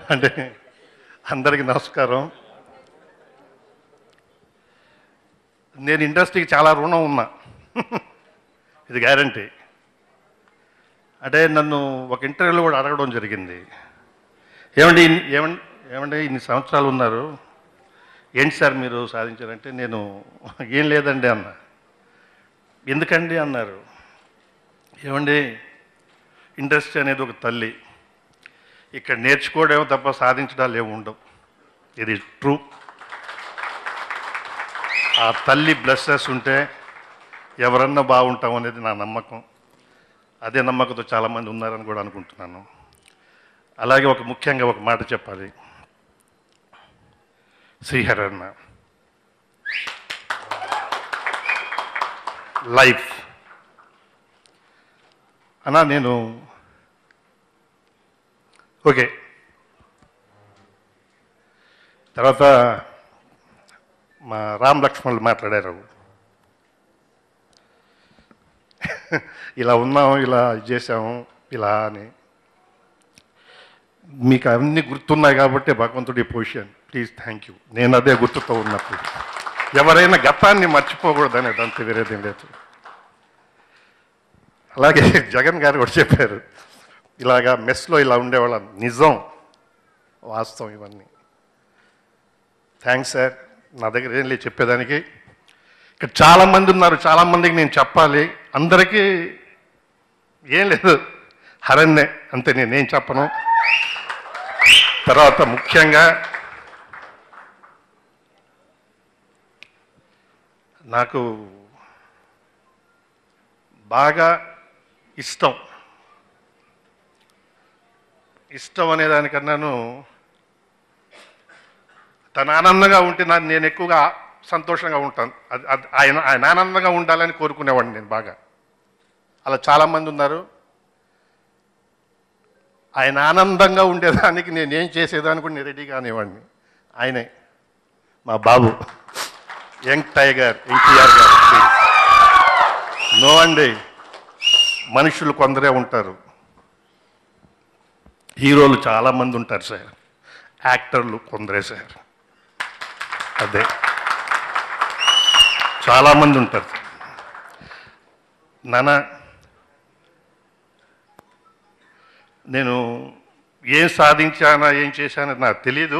అంటే అందరికీ నమస్కారం. నేను ఇండస్ట్రీకి చాలా రుణం ఉన్నా, ఇది గ్యారంటీ. అంటే నన్ను ఒక ఇంటర్వ్యూలో కూడా అడగడం జరిగింది, ఏమండి ఏమండి ఇన్ని సంవత్సరాలు ఉన్నారు, ఏంటి సార్ మీరు సాధించారంటే నేను ఏం లేదండి అన్న. ఎందుకండి అన్నారు. ఏమండి ఇండస్ట్రీ అనేది ఒక తల్లి, ఇక్కడ నేర్చుకోవడం తప్ప సాధించడాలు ఏమి ఉండవు, ఇది ట్రూ. ఆ తల్లి బ్లెస్సెస్ ఉంటే ఎవరన్నా బాగుంటాం అనేది నా నమ్మకం. అదే నమ్మకంతో చాలామంది ఉన్నారని కూడా అనుకుంటున్నాను. అలాగే ముఖ్యంగా ఒక మాట చెప్పాలి. శ్రీహరి అన్న లైఫ్ అన్నా, నేను ఓకే. తర్వాత మా రామ్ లక్ష్మణులు మాట్లాడారు, ఇలా ఉన్నాము, ఇలా చేసాము, ఇలా అని. మీకు అన్నీ గుర్తున్నాయి కాబట్టి భగవంతుడి పొజిషన్, ప్లీజ్ థ్యాంక్ యూ. నేను అదే గుర్తుతో ఉన్నప్పుడు ఎవరైనా గతాన్ని మర్చిపోకూడదని, అంతే, వేరేదేం లేదు. అలాగే జగన్ గారు కూడా చెప్పారు, ఇలాగా మెస్లో ఇలా ఉండేవాళ్ళ, నిజం, వాస్తవం ఇవన్నీ. Thanks sir. నా దగ్గర ఏం లేదు చెప్పేదానికి. ఇక్కడ చాలామంది ఉన్నారు, చాలామందికి నేను చెప్పాలి. అందరికీ ఏం లేదు, హరణ్యే అంతే, నేనేం చెప్పను. తర్వాత ముఖ్యంగా నాకు బాగా ఇష్టం అనేదానికన్నాను తను ఆనందంగా ఉంటే నేను ఎక్కువగా సంతోషంగా ఉంటాను. ఆయన ఆనందంగా ఉండాలని కోరుకునేవాడిని నేను బాగా. అలా చాలామంది ఉన్నారు. ఆయన ఆనందంగా ఉండేదానికి నేనేం చేసేదానికి కూడా నేను రెడీగా అనేవాడిని. ఆయనే మా బాబు, యంగ్ టైగర్ ఎన్టీఆర్ గారు. నో అండి, మనుషులు కొందరే ఉంటారు, హీరోలు చాలామంది ఉంటారు సార్, యాక్టర్లు కొందరే సార్, అదే చాలామంది ఉంటారు. నాన్న, నేను ఏం సాధించానా ఏం చేశానో నాకు తెలీదు.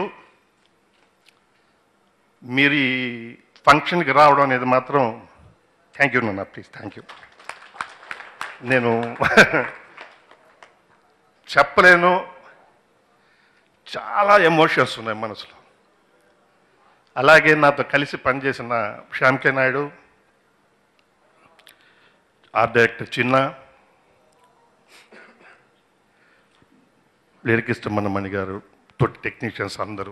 మీరు ఈ ఫంక్షన్కి రావడం అనేది మాత్రం థ్యాంక్ యూ నాన్న, ప్లీజ్ థ్యాంక్ యూ. నేను చెప్పలేను, చాలా ఎమోషన్స్ ఉన్నాయి మనసులో. అలాగే నాతో కలిసి పనిచేసిన Shyam K Naidu, art director Chinna, lyricist Mannamani garu, తోటి టెక్నీషియన్స్ అందరూ.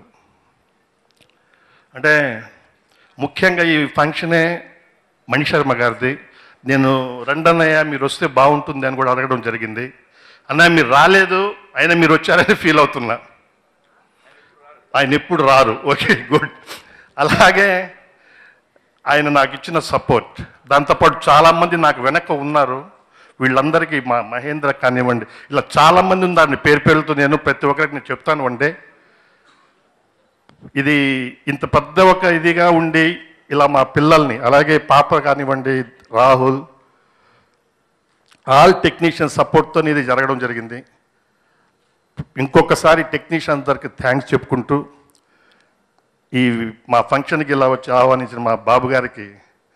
అంటే ముఖ్యంగా ఈ ఫంక్షనే మణిశర్మ గారిది. నేను రండన్నయ్య మీరు వస్తే బాగుంటుంది అని కూడా అడగడం జరిగింది. అన్నయ్య మీరు రాలేదు, అయినా మీరు వచ్చారని ఫీల్ అవుతున్నా. ఆయన ఎప్పుడు రారు, ఓకే గుడ్. అలాగే ఆయన నాకు ఇచ్చిన సపోర్ట్, దాంతోపాటు చాలామంది నాకు వెనక ఉన్నారు. వీళ్ళందరికీ మా మహేంద్ర కానివ్వండి, ఇలా చాలామంది ఉన్నారు. పేరు పేరుతో నేను ప్రతి ఒక్కరికి నేను చెప్తాను. అంటే ఇది ఇంత పెద్ద ఒక ఇదిగా ఉండి ఇలా మా పిల్లల్ని, అలాగే పాప కానివ్వండి, రాహుల్, ఆల్ టెక్నీషియన్ సపోర్ట్తో ఇది జరగడం జరిగింది. ఇంకొకసారి టెక్నీషియన్ అందరికి థ్యాంక్స్ చెప్పుకుంటూ, ఈ మా ఫంక్షన్కి ఇలా వచ్చి ఆహ్వానించిన మా బాబు గారికి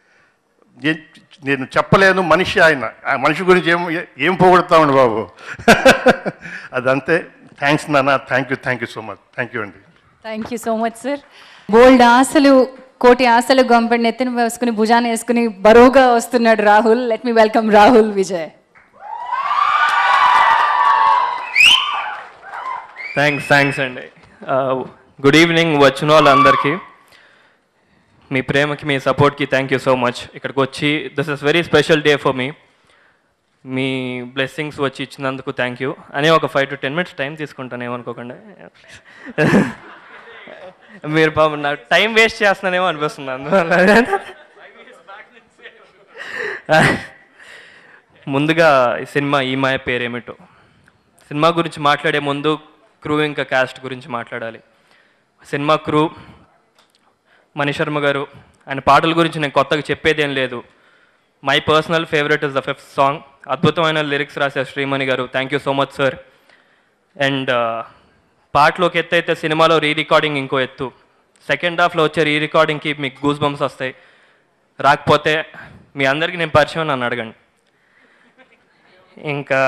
నేను చెప్పలేను. మనిషి ఆయన, ఆ మనిషి గురించి ఏం పోగొడతామండి బాబు. అదంతే. థ్యాంక్స్ నాన్న, thank you so much. Thank you అండి. Thank you so much sir. బోల్డ్ ఆశలు, కోటి ఆశలు గంపెడి నెత్తిన వేసుకుని భుజాన వేసుకుని బరువుగా వస్తున్నాడు Rahul. Let me welcome Rahul Vijay. Thanks అండి. గుడ్ ఈవినింగ్ వచ్చిన వాళ్ళందరికీ. మీ ప్రేమకి, మీ సపోర్ట్కి థ్యాంక్ యూ సో మచ్. ఇక్కడికి వచ్చి this is very special day for me. మీ బ్లెస్సింగ్స్ వచ్చి ఇచ్చినందుకు థ్యాంక్ యూ. అని ఒక 5 to 10 minutes టైం తీసుకుంటాను, ఏమనుకోకండి. మీరు పాపం నాకు టైం వేస్ట్ చేస్తున్నానేమో అనిపిస్తుంది. అందువల్ల ముందుగా ఈ సినిమా ఈ మాయ పేరేమిటో సినిమా గురించి మాట్లాడే ముందు క్రూ ఇంకా క్యాస్ట్ గురించి మాట్లాడాలి. సినిమా క్రూ, మణిశర్మ గారు, ఆయన పాటల గురించి నేను కొత్తగా చెప్పేదేం లేదు. My personal favourite is the 5th song. అద్భుతమైన లిరిక్స్ రాశారు Srimani garu, thank you so much sir. And పాటలోకి ఎత్తు అయితే సినిమాలో రీ రికార్డింగ్ ఇంకో ఎత్తు. సెకండ్ హాఫ్లో వచ్చే రీ రికార్డింగ్కి మీకు గూస్ బంప్స్ వస్తాయి. రాకపోతే మీ అందరికీ నేను పరిచయం, నన్ను అడగండి. ఇంకా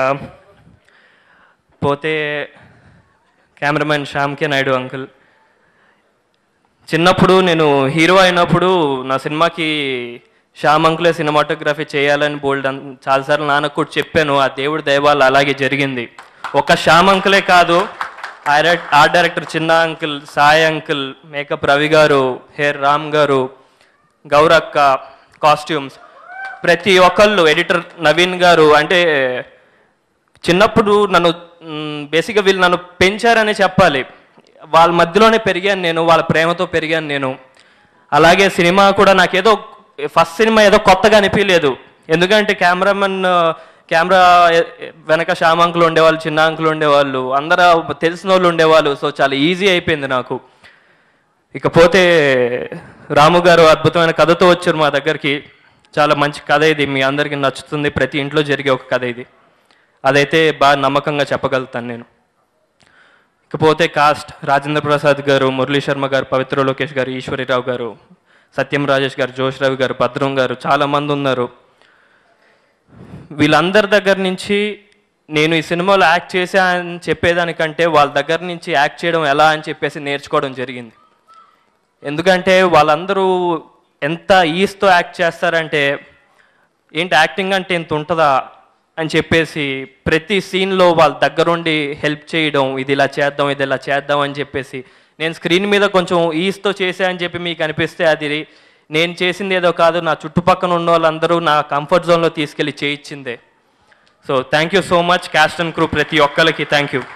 పోతే కెమెరామెన్ శ్యామ్కే నాయుడు అంకుల్. చిన్నప్పుడు నేను హీరో అయినప్పుడు నా సినిమాకి శ్యామ్ అంకులే సినిమాటోగ్రఫీ చేయాలని చాలాసార్లు నాన్నకు కూడా చెప్పాను. ఆ దేవుడి దయవల్ల అలాగే జరిగింది. ఒక శ్యామ్ అంకులే కాదు, art director Chinna uncle, Sai uncle, makeup Ravi garu, hair Ram గారు, గౌరక్క, కాస్ట్యూమ్స్, ప్రతి ఒక్కళ్ళు, ఎడిటర్ నవీన్ గారు. అంటే చిన్నప్పుడు నన్ను బేసిక్గా వీళ్ళు నన్ను పెంచారని చెప్పాలి. వాళ్ళ మధ్యలోనే పెరిగాను నేను, వాళ్ళ ప్రేమతో పెరిగాను నేను. అలాగే సినిమా కూడా నాకేదో ఫస్ట్ సినిమా ఏదో కొత్తగా అనిపించలేదు. ఎందుకంటే కెమెరా వెనక శ్యామ్ అంకులు ఉండేవాళ్ళు, చిన్న అంకులు ఉండేవాళ్ళు, అందరూ తెలిసిన వాళ్ళు ఉండేవాళ్ళు. సో చాలా ఈజీ అయిపోయింది నాకు. ఇకపోతే రాము గారు అద్భుతమైన కథతో వచ్చారు మా దగ్గరికి. చాలా మంచి కథ ఇది, మీ అందరికీ నచ్చుతుంది. ప్రతి ఇంట్లో జరిగే ఒక కథ ఇది. అదైతే బాగా నమ్మకంగా చెప్పగలుగుతాను నేను. ఇకపోతే కాస్ట్, రాజేంద్ర ప్రసాద్ గారు, మురళీ శర్మ గారు, పవిత్ర లోకేష్ గారు, ఈశ్వరిరావు గారు, సత్యం రాజేష్ గారు, జోష్ రవి గారు, భద్రం గారు, చాలామంది ఉన్నారు. వీళ్ళందరి దగ్గర నుంచి నేను ఈ సినిమాలో యాక్ట్ చేశా అని చెప్పేదానికంటే వాళ్ళ దగ్గర నుంచి యాక్ట్ చేయడం ఎలా అని చెప్పేసి నేర్చుకోవడం జరిగింది. ఎందుకంటే వాళ్ళందరూ ఎంత ఈస్తో యాక్ట్ చేస్తారంటే, ఏంటి యాక్టింగ్ అంటే ఇంత ఉంటుందా అని చెప్పేసి ప్రతి సీన్లో వాళ్ళ దగ్గరుండి హెల్ప్ చేయడం, ఇది ఇలా చేద్దాం, ఇది ఇలా చేద్దాం అని చెప్పేసి. నేను స్క్రీన్ మీద కొంచెం ఈస్తో చేసా అని చెప్పి మీకు అనిపిస్తే అది నేను చేసింది ఏదో కాదు, నా చుట్టుపక్కల ఉన్న వాళ్ళందరూ నా కంఫర్ట్ జోన్లో తీసుకెళ్ళి చేయించిందే. So thank you so much cast and crew, ప్రతి ఒక్కరికి థ్యాంక్ యూ.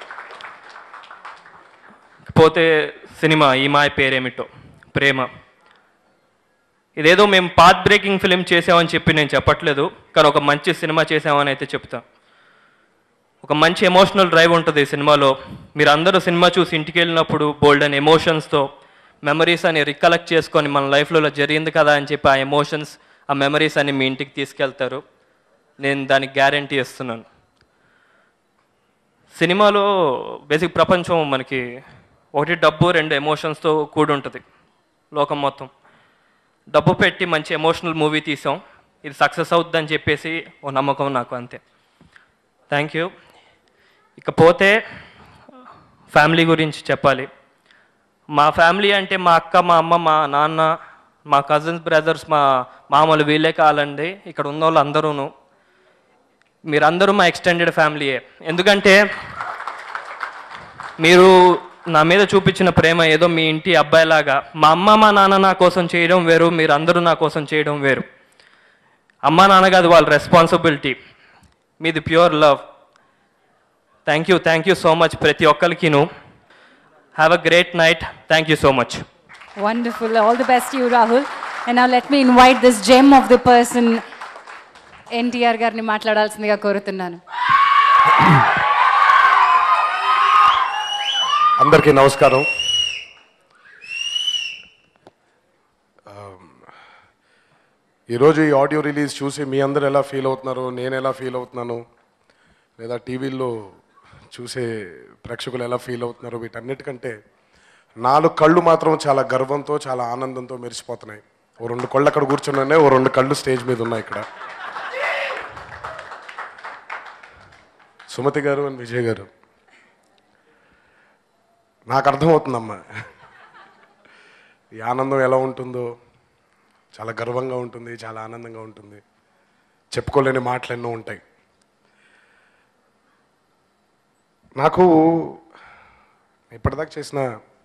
పోతే సినిమా ఈ మాయ పేరేమిటో, ప్రేమ. ఇదేదో మేము పాత్ బ్రేకింగ్ ఫిలిం చేసామని చెప్పి నేను చెప్పట్లేదు, కానీ ఒక మంచి సినిమా చేసామని అయితే చెప్తాను. ఒక మంచి ఎమోషనల్ డ్రైవ్ ఉంటుంది ఈ సినిమాలో. మీరు అందరూ సినిమా చూసి ఇంటికి వెళ్ళినప్పుడు బోల్డ్ అండ్ ఎమోషన్స్తో మెమరీస్ అని రికలెక్ట్ చేసుకొని మన లైఫ్లో జరిగింది కదా అని చెప్పి ఆ ఎమోషన్స్, ఆ మెమరీస్ అని మీ ఇంటికి తీసుకెళ్తారు. నేను దానికి గ్యారంటీ ఇస్తున్నాను. సినిమాలో బేసిక్ ప్రపంచం మనకి ఒకటి డబ్బు, 2 ఎమోషన్స్తో కూడి ఉంటుంది లోకం మొత్తం. డబ్బు పెట్టి మంచి ఎమోషనల్ మూవీ తీసాం, ఇది సక్సెస్ అవుతుందని చెప్పేసి ఓ నమ్మకం నాకు, అంతే. Thank you. ఇకపోతే ఫ్యామిలీ గురించి చెప్పాలి. మా ఫ్యామిలీ అంటే మా అక్క, మా అమ్మ, మా నాన్న, మా కజిన్స్, బ్రదర్స్, మా మామూలు వీళ్ళే కాలండి. ఇక్కడ ఉన్న వాళ్ళు అందరూను, మీరందరూ మా ఎక్స్టెండెడ్ ఫ్యామిలీయే. ఎందుకంటే మీరు నా మీద చూపించిన ప్రేమ ఏదో మీ ఇంటి అబ్బాయిలాగా. మా అమ్మ, మా నాన్న నా కోసం చేయడం వేరు, మీరు అందరూ నా కోసం చేయడం వేరు. అమ్మ నాన్న కాదు, వాళ్ళ రెస్పాన్సిబిలిటీ, మీది pure love. Thank you so much ప్రతి ఒక్కరికిను. Have a great night. Thank you so much. Wonderful. All the best to you, Rahul. And now let me invite this gem of the person, NTR గారిని మాట్లాడాల్సిందిగా కోరుతున్నాను. అందరికీ నమస్కారం. ఈరోజు ఈ audio release చూసి మీ అందరు ఎలా ఫీల్ అవుతున్నారు, నేను ఎలా ఫీల్ అవుతున్నాను, లేదా టీవీల్లో చూసే ప్రేక్షకులు ఎలా ఫీల్ అవుతున్నారు, వీటన్నిటికంటే 4 కళ్ళు మాత్రం చాలా గర్వంతో, చాలా ఆనందంతో మెరిసిపోతున్నాయి. ఓ 2 కళ్ళు అక్కడ కూర్చున్నానే, ఓ 2 కళ్ళు స్టేజ్ మీద ఉన్నాయి ఇక్కడ. సుమతి గారు అండ్ విజయ్ గారు, నాకు అర్థమవుతుందమ్మా ఈ ఆనందం ఎలా ఉంటుందో. చాలా గర్వంగా ఉంటుంది, చాలా ఆనందంగా ఉంటుంది, చెప్పుకోలేని మాటలు ఎన్నో ఉంటాయి. నాకు ఇప్పటిదాకా చేసిన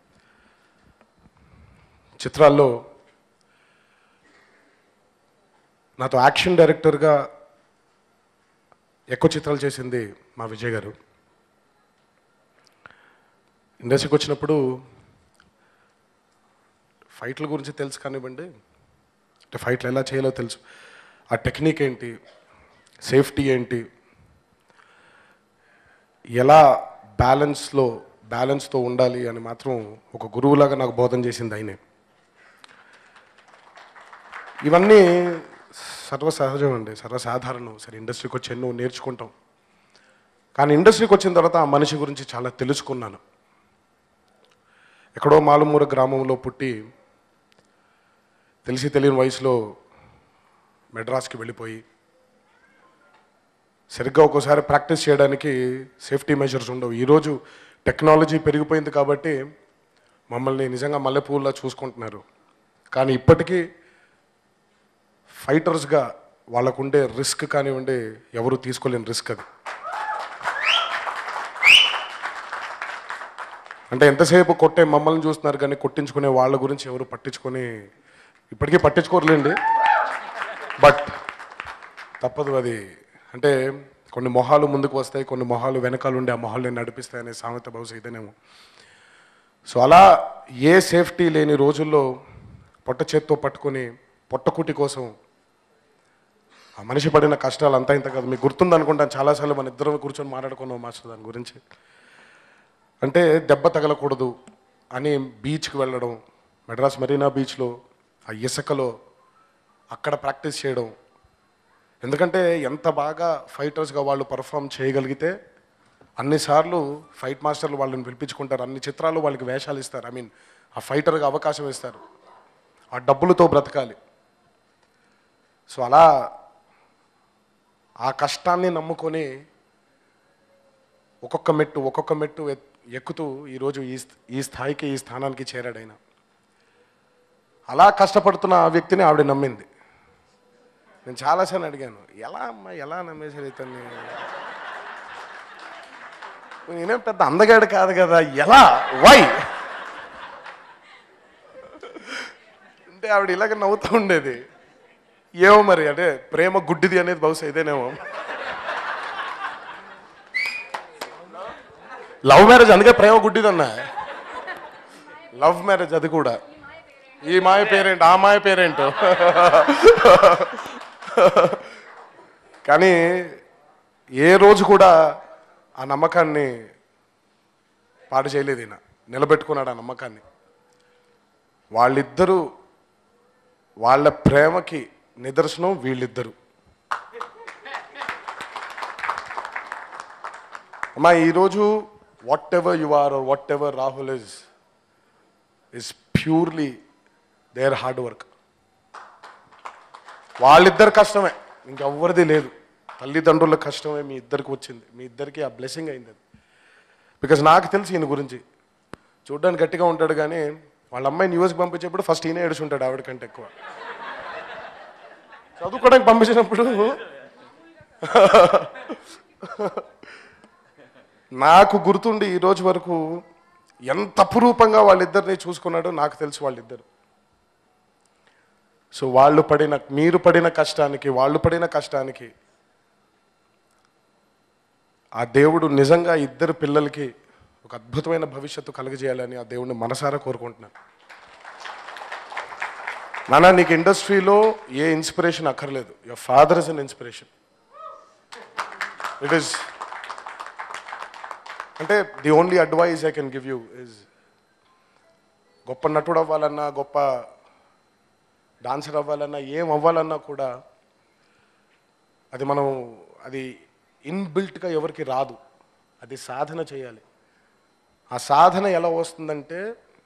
చిత్రాల్లో నాతో యాక్షన్ డైరెక్టర్గా ఎక్కువ చిత్రాలు చేసింది మా విజయ్ గారు. ఇండస్ట్రీకి వచ్చినప్పుడు ఫైట్ల గురించి తెలుసు కానివ్వండి, అంటే ఫైట్లు ఎలా చేయాలో తెలుసు, ఆ టెక్నిక్ ఏంటి, సేఫ్టీ ఏంటి, ఎలా బ్యాలెన్స్తో ఉండాలి అని మాత్రం ఒక గురువులాగా నాకు బోధన చేసింది ఆయనే. ఇవన్నీ సర్వసహజం అండి, సర్వసాధారణం. సరే, ఇండస్ట్రీకి వచ్చి ఎన్నో నేర్చుకుంటాం. కానీ ఇండస్ట్రీకి వచ్చిన తర్వాత ఆ మనిషి గురించి చాలా తెలుసుకున్నాను. ఎక్కడో మాలుమూర గ్రామంలో పుట్టి తెలిసి తెలియని వయసులో మెడ్రాస్కి వెళ్ళిపోయి సరిగ్గా ఒక్కోసారి ప్రాక్టీస్ చేయడానికి సేఫ్టీ మెజర్స్ ఉండవు. ఈరోజు టెక్నాలజీ పెరిగిపోయింది కాబట్టి మమ్మల్ని నిజంగా మల్లెపూల్లా చూసుకుంటున్నారు. కానీ ఇప్పటికీ ఫైటర్స్గా వాళ్ళకుండే రిస్క్ కానివ్వండి, ఎవరు తీసుకోలేని రిస్క్ అది. అంటే ఎంతసేపు కొట్టే మమ్మల్ని చూస్తున్నారు కానీ కొట్టించుకునే వాళ్ళ గురించి ఎవరు ఇప్పటికీ పట్టించుకోరులేండి. బట్ తప్పదు అది. అంటే కొన్ని మొహాలు ముందుకు వస్తాయి, కొన్ని మొహాలు వెనకాల ఉండి ఆ మొహాలు నడిపిస్తాయనే సామెత బహుశా ఇదేనేమో. సో అలా ఏ సేఫ్టీ లేని రోజుల్లో పొట్ట చేత్తో పట్టుకొని పొట్టకుటి కోసం ఆ మనిషి పడిన కష్టాలు అంతా ఇంత కాదు. మీకు గుర్తుందనుకుంటాను, చాలాసార్లు మన ఇద్దరం కూర్చొని మాట్లాడుకున్నాం మాస్టర్ దాని గురించి. అంటే దెబ్బ తగలకూడదు అని బీచ్కి వెళ్ళడం, మెడ్రాస్ మెరీనా బీచ్లో ఆ ఇసుకలో అక్కడ ప్రాక్టీస్ చేయడం. ఎందుకంటే ఎంత బాగా ఫైటర్స్గా వాళ్ళు పర్ఫామ్ చేయగలిగితే అన్నిసార్లు ఫైట్ మాస్టర్లు వాళ్ళని పిలిపించుకుంటారు, అన్ని చిత్రాలు వాళ్ళకి వేషాలు ఇస్తారు. ఆ ఫైటర్గా అవకాశం ఇస్తారు. ఆ డబ్బులతో బ్రతకాలి. సో అలా ఆ కష్టాన్ని నమ్ముకొని ఒక్కొక్క మెట్టు ఎక్కుతూ ఈరోజు ఈ స్థాయికి, ఈ స్థానానికి చేరాడు ఆయన. అలా కష్టపడుతున్న ఆ వ్యక్తిని ఆవిడ నమ్మింది. నేను చాలాసార్లు అడిగాను, ఎలా నమ్మేశారు ఇతన్ని? నేనేం పెద్ద అందగాడు కాదు కదా, ఎలా, వై అంటే ఆవిడ ఇలాగ నవ్వుతూ ఉండేది. ఏమో మరి, అంటే ప్రేమ గుడ్డిది అనేది బహుశా ఇదేనేమో. లవ్ మ్యారేజ్, అందుకే ప్రేమ గుడ్డిదన్నా. లవ్ మ్యారేజ్ అది కూడా. ఈ మాయ పేరేంటి, ఆ మాయ పేరేంటో. కానీ ఏ రోజు కూడా ఆ నమ్మకాన్ని పాడు చేయలేదు ఈయన, నిలబెట్టుకున్నాడు ఆ నమ్మకాన్ని. వాళ్ళిద్దరూ, వాళ్ళ ప్రేమకి నిదర్శనం వీళ్ళిద్దరూ. అమ్మా, ఈరోజు whatever you are are whatever Rahul is purely their hard work. వాళ్ళిద్దరు కష్టమే, ఇంకెవ్వరిది లేదు. తల్లిదండ్రుల కష్టమే మీ ఇద్దరికి వచ్చింది, మీ ఇద్దరికి ఆ బ్లెస్సింగ్ అయింది అది. బికాజ్ నాకు తెలిసి ఈయన గురించి చూడ్డానికి గట్టిగా ఉంటాడు, కానీ వాళ్ళ అమ్మాయిని యూఎస్కి పంపించేప్పుడు ఫస్ట్ ఈయన ఏడుచుంటాడు ఆవిడకంటే ఎక్కువ. చదువుకోవడానికి పంపించినప్పుడు నాకు గుర్తుండి ఈ రోజు వరకు ఎంత అపురూపంగా వాళ్ళిద్దరిని చూసుకున్నాడో నాకు తెలుసు వాళ్ళిద్దరు. సో మీరు పడిన కష్టానికి, వాళ్ళు పడిన కష్టానికి ఆ దేవుడు నిజంగా ఇద్దరు పిల్లలకి ఒక అద్భుతమైన భవిష్యత్తు కలుగజేయాలని ఆ దేవుడిని మనసారా కోరుకుంటున్నాను. నాన్న, నీకు ఇండస్ట్రీలో ఏ ఇన్స్పిరేషన్ అక్కర్లేదు. Your father is an inspiration. It is, అంటే the only advice I can give you is, గొప్ప నటుడు అవ్వాలన్నా, గొప్ప డాన్సర్ అవ్వాలన్నా, ఏం అవ్వాలన్నా కూడా అది ఇన్బిల్ట్గా ఎవరికి రాదు. అది సాధన చేయాలి. ఆ సాధన ఎలా వస్తుందంటే,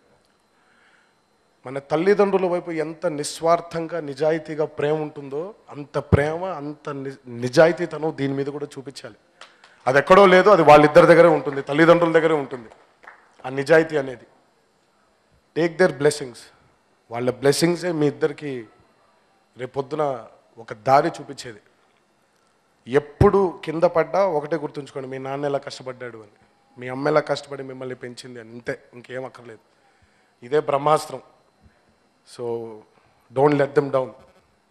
మన తల్లిదండ్రుల వైపు ఎంత నిస్వార్థంగా, నిజాయితీగా ప్రేమ ఉంటుందో అంత ప్రేమ, అంత నిజాయితీతనం దీని మీద కూడా చూపించాలి. అది ఎక్కడో లేదు, అది వాళ్ళిద్దరి దగ్గరే ఉంటుంది, తల్లిదండ్రుల దగ్గరే ఉంటుంది ఆ నిజాయితీ అనేది. Take their blessings. వాళ్ళ బ్లెస్సింగ్సే మీ ఇద్దరికి రేపొద్దున ఒక దారి చూపించేది. ఎప్పుడు కింద పడ్డా ఒకటే గుర్తుంచుకోండి, మీ నాన్న ఎలా కష్టపడ్డాడు అని, మీ అమ్మ ఎలా కష్టపడి మిమ్మల్ని పెంచింది అని. అంతే, ఇంకేం అక్కర్లేదు. ఇదే బ్రహ్మాస్త్రం. So don't let them down.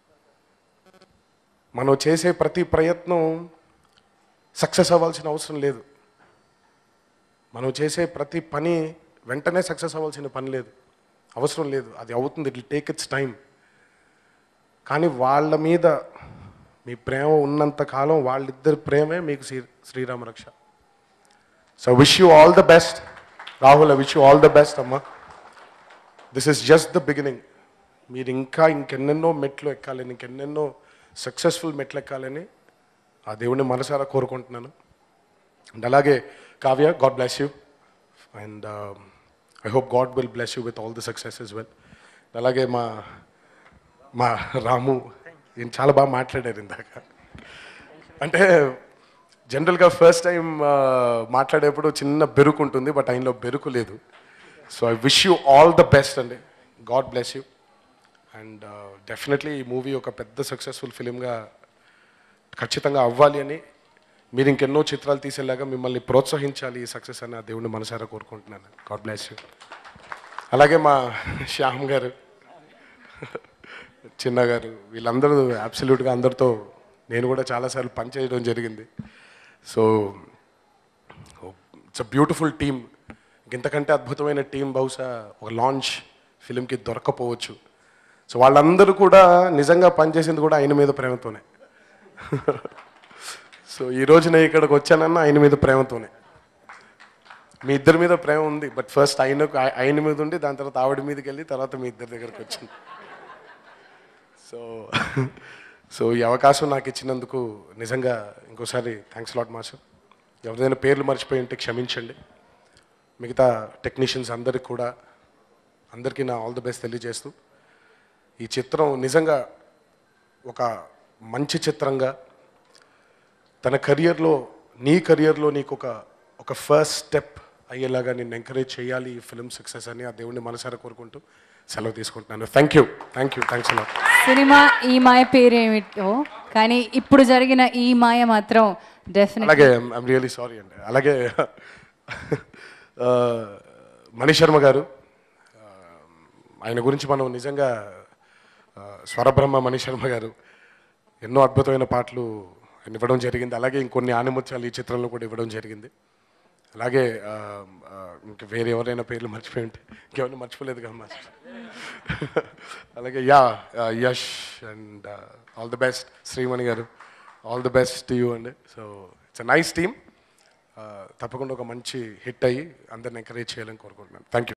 మనం చేసే ప్రతి ప్రయత్నం సక్సెస్ అవ్వాల్సిన అవసరం లేదు. మనం చేసే ప్రతి పని వెంటనే సక్సెస్ అవ్వాల్సిన పని లేదు, అవసరం లేదు. అది అవుతుంది, it will take its time. కానీ వాళ్ళ మీద మీ ప్రేమ ఉన్నంత కాలం వాళ్ళిద్దరి ప్రేమే మీకు శ్రీరామ రక్ష. So wish you all the best Rahul, I wish you all the best అమ్మా. This is just the beginning. మీరు ఇంకా ఇంకెన్నెన్నో మెట్లు ఎక్కాలని, ఇంకెన్నెన్నో సక్సెస్ఫుల్ మెట్లు ఎక్కాలని ఆ దేవుడిని మనసారా కోరుకుంటున్నాను. అండ్ అలాగే Kavya, god bless you and I hope god will bless you with all the success as well. అలాగే మా రాము ఈయన చాలా బాగా మాట్లాడారు ఇందాక. అంటే జనరల్గా ఫస్ట్ టైం మాట్లాడేప్పుడు చిన్న బెరుకు ఉంటుంది, బట్ ఆయనలో బెరుకు లేదు. So I wish you all the best అండి. God bless you. And definitely ఈ మూవీ ఒక పెద్ద సక్సెస్ఫుల్ ఫిలింగా ఖచ్చితంగా అవ్వాలి అని, మీరు ఇంకెన్నో చిత్రాలు తీసేలాగా మిమ్మల్ని ప్రోత్సహించాలి ఈ సక్సెస్ అని ఆ దేవుడిని మనసారా కోరుకుంటున్నాను. God bless you. అలాగే మా శ్యామ్ గారు, చిన్న గారు, వీళ్ళందరూ అబ్సల్యూట్గా అందరితో నేను కూడా చాలాసార్లు పనిచేయడం జరిగింది. So it's a beautiful team. ఇంతకంటే అద్భుతమైన టీం బహుశా ఒక లాంచ్ ఫిలింకి దొరకపోవచ్చు. సో వాళ్ళందరూ కూడా నిజంగా పనిచేసింది కూడా ఆయన మీద ప్రేమతోనే. సో ఈరోజు నేను ఇక్కడికి వచ్చానన్నా ఆయన మీద ప్రేమతోనే. మీ ఇద్దరి మీద ప్రేమ ఉంది, బట్ ఫస్ట్ ఆయన మీద ఉండి దాని తర్వాత ఆవిడ మీదకి వెళ్ళి తర్వాత మీ ఇద్దరి దగ్గరికి వచ్చింది. సో ఈ అవకాశం నాకు ఇచ్చినందుకు నిజంగా ఇంకోసారి థ్యాంక్స్ లాట్ మాస్టర్. ఎవరిదైనా పేర్లు మర్చిపోయి ఉంటే క్షమించండి. మిగతా టెక్నీషియన్స్ అందరికి కూడా అందరికీ నా ఆల్ ది బెస్ట్ తెలియజేస్తూ, ఈ చిత్రం నిజంగా ఒక మంచి చిత్రంగా తన కెరియర్లో, నీ కెరియర్లో నీకు ఒక ఫస్ట్ స్టెప్ అయ్యేలాగా నిన్ను ఎంకరేజ్ చేయాలి ఈ ఫిల్మ్ సక్సెస్ అని ఆ దేవుడిని మనసారా కోరుకుంటూ సెలవు తీసుకుంటున్నాను. Thanks a lot. సినిమా ఈ మాయ పేరేమిటో కానీ ఇప్పుడు జరిగిన ఈ మాయ మాత్రం డెఫినెట్. అలాగే ఐఎమ్ రియలీ సారీ అండి. అలాగే మణిశర్మ గారు, ఆయన గురించి మనం నిజంగా స్వరబ్రహ్మ మణిశర్మ గారు ఎన్నో అద్భుతమైన పాటలు ఆయన ఇవ్వడం జరిగింది. అలాగే ఇంకొన్ని ఆనిముత్యాలు ఈ చిత్రంలో కూడా ఇవ్వడం జరిగింది. అలాగే ఇంకా వేరే ఎవరైనా పేర్లు మర్చిపోయి ఉంటే ఇంకెవరిని మర్చిపోలేదు కదా మాస్టర్. అలాగే Yash and all the best. Srimani garu, all the best to you అండి. So it's a nice team. తప్పకుండా ఒక మంచి హిట్ అయ్యి అందరిని ఎంకరేజ్ చేయాలని కోరుకుంటున్నాను. Thank you.